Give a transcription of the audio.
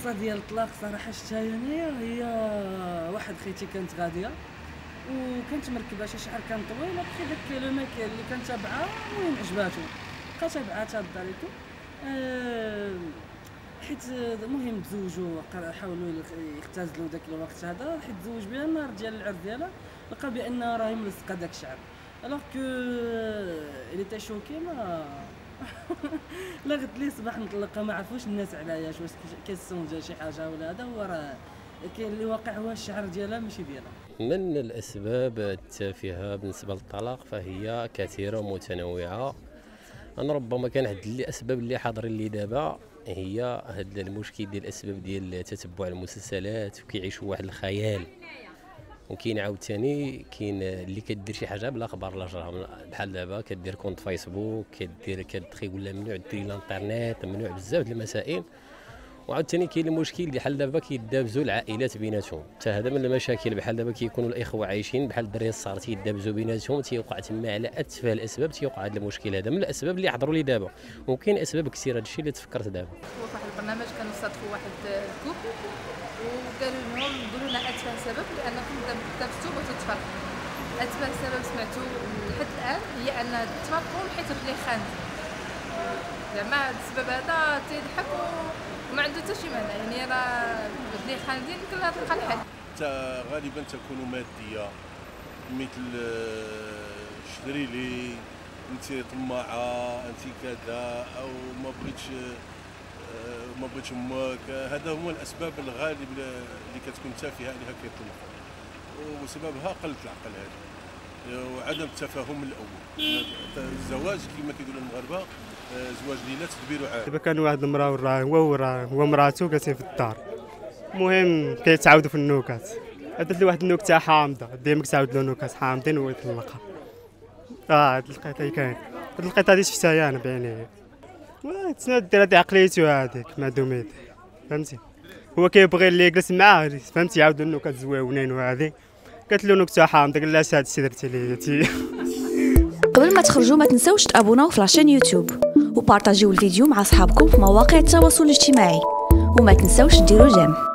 القصه ديال الطلاق صراحه شفتها انايا هي واحد خيتي كانت غاديه وكانت مركبه شي شعر كان طويل بقي داك لو ميك اللي كان تابعها المهم عجباتو بقى تابعها تداريتو حيت المهم تزوجوا حاولوا يختزلوا داك الوقت هذا حيت تزوج بها النهار ديال العرس ديالها لقى بان راهي ملصقه داك الشعر الوغ كو اللي تا شوكي ما لا قلت لي صباح نطلقها ما عرفوش الناس علاش واش كيسون جا شي حاجه ولا هذا هو راه كاين اللي واقع هو الشعر ديالها ماشي ديالها. من الاسباب التافهه بالنسبه للطلاق فهي كثيره ومتنوعه. انا ربما كان عند لي اسباب اللي حاضرين لي دابا هي هذا المشكل ديال الاسباب ديال تتبع المسلسلات وكيعيشوا واحد الخيال، وكاين عاوتاني كاين اللي كدير شي حاجه بلا خبر لا جرى بحال دابا كدير كونت فيسبوك كتدخل ولا ممنوع ديري الانترنت ممنوع بزاف ديال المسائل. وعاوتاني كاين المشكل بحال دابا كيدابزوا العائلات بيناتهم، حتى هذا من المشاكل بحال دابا كيكونوا الاخوه عايشين بحال الدراري الصغار تيدابزوا بيناتهم تيوقع تما على اتفه الاسباب تيوقع هذا المشكل هذا من الاسباب اللي حضروا لي دابا. وكاين اسباب كثيره هذا الشيء اللي تفكرت دابا. هو في واحد البرنامج كانوا صادفوا واحد الكوب وقالوا لهم قولوا لنا اتفه سبب لانكم دابزتوا وتتفرقوا. اتفه سبب سمعتوا لحد الان هي ان تفرقوا حيت بلي خان زعما السبب هذا تيضحك وما عنده حتى شي معنى، يعني راه بلي خالدين يمكن لها تلقى الحل. غالبا تكون ماديه مثل شري لي انت طماعه انت كذا او ما بغيتش امك، هذا هو الاسباب الغالب اللي كتكون تافهه عليها كيطلقوا وسببها قله العقل هذه وعدم التفاهم الاول. الزواج كما كيقولوا المغاربه زواج ليله تدبير عام. دابا كان واحد المراه هو ومراته جالسين في الدار، المهم كيتعاودوا في النكات، درت لي واحد النكته حامضه ديما كتعاود له نكات حامضين ويطلقها. هاد القيطه كاين هاد القيطه هادي شفتها انا بعيني تسنى دير هادي عقليتو هذيك معدوميت فهمتي. هو كيبغي اللي يجلس معاه فهمتي يعاود له النكات زويونين وهذه قالت له نكته حامضه قال لها هاد الشيء درتي لي. قبل ما تخرجوا ما تنسوش تابوناو في لاشين يوتيوب وبارطاجيو الفيديو مع اصحابكم في مواقع التواصل الاجتماعي وما تنسوش ديروا جيم.